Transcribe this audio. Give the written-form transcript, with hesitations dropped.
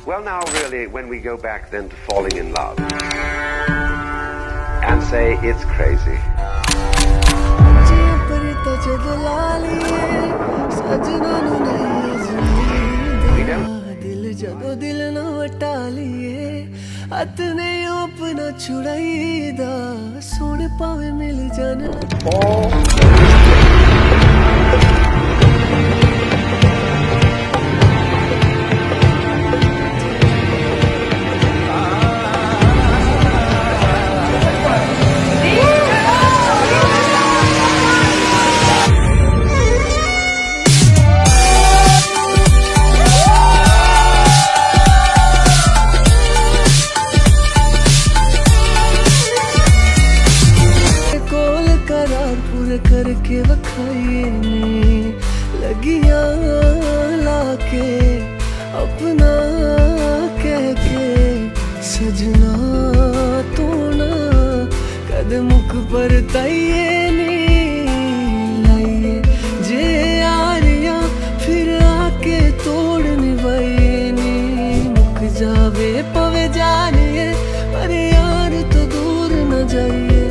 Well, now, really, when we go back then to falling in love and say it's crazy. We don't. करके वखाइए नी लगियां लाके अपना कह के सजना तो ना कदमुख पर ताइए नी लाइए जे यारियां फिर आके तोड़ निभाइए नी मुक जावे पवे जानिए पर यार तो दूर न जाइए